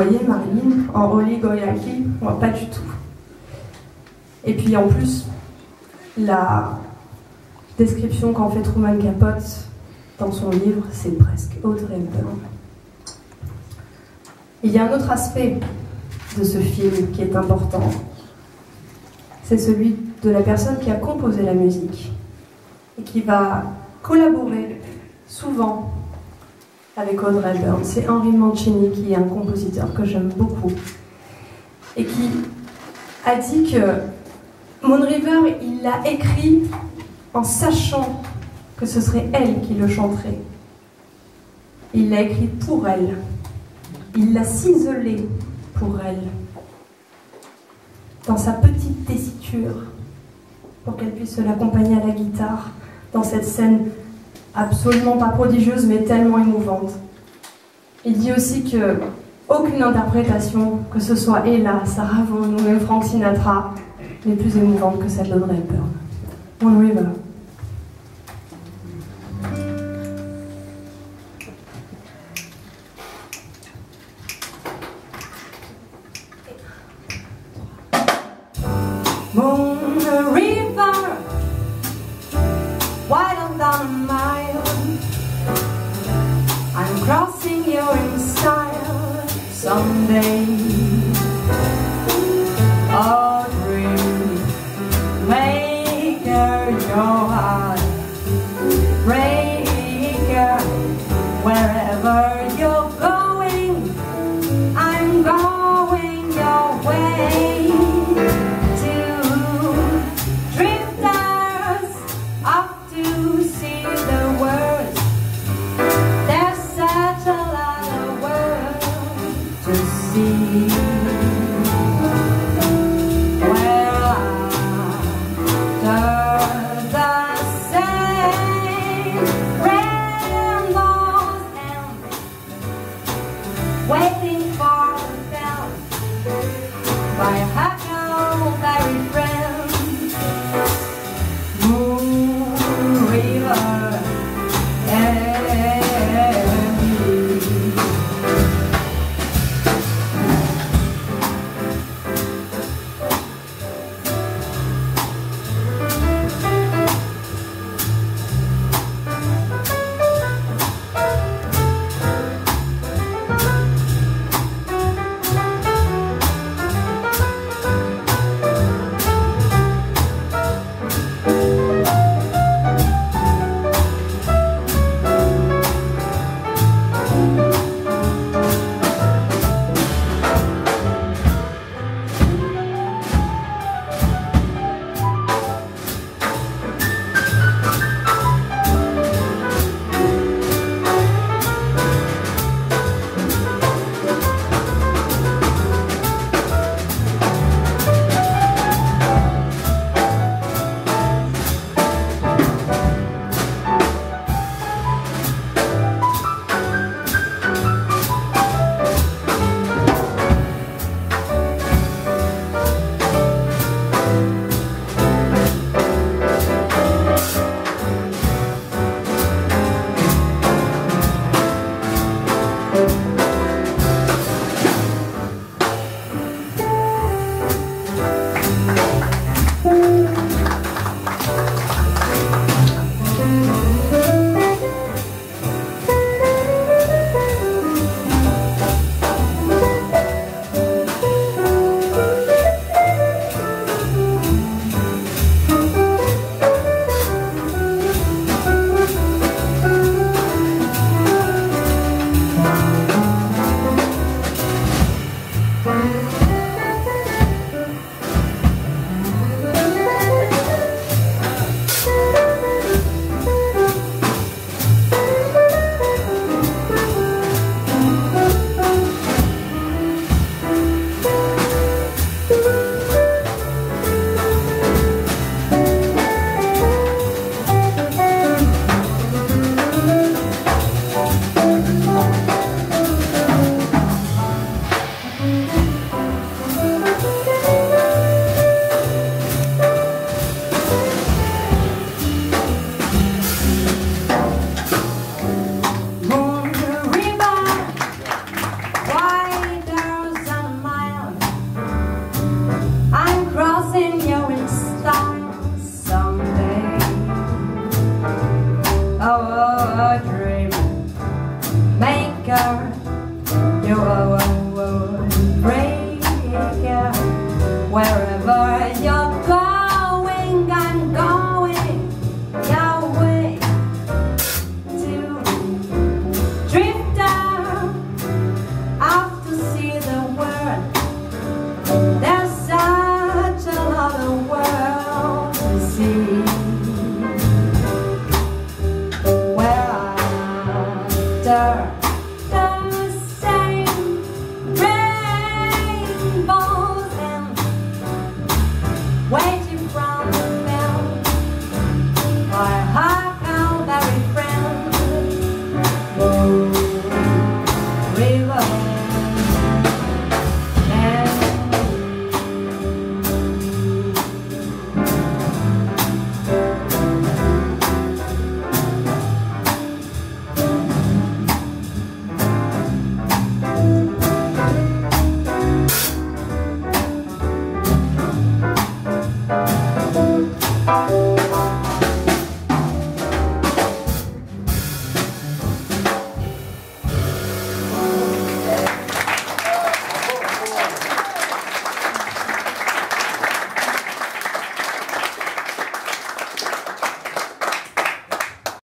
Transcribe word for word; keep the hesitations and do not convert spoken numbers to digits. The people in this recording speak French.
voyez, Marilyn, en oligoyaki, moi pas du tout. Et puis en plus, la description qu'en fait Truman Capote dans son livre, c'est presque Audrey Hepburn. Il y a un autre aspect de ce film qui est important. C'est celui de la personne qui a composé la musique et qui va collaborer souvent avec Audrey Hepburn. C'est Henry Mancini, qui est un compositeur que j'aime beaucoup et qui a dit que Moon River, il l'a écrit en sachant que ce serait elle qui le chanterait. Il l'a écrit pour elle. Il l'a ciselé pour elle, dans sa petite tessiture, pour qu'elle puisse l'accompagner à la guitare, dans cette scène absolument pas prodigieuse, mais tellement émouvante. Il dit aussi que aucune interprétation, que ce soit Ella, Sarah Vaughan ou même Frank Sinatra, n'est plus émouvante que celle d'Audrey Hepburn. Moon River. Moon River, wide down a mile, I'm crossing you in style someday. A dream maker, your heart breaker, wherever you're going, I'm going your way. See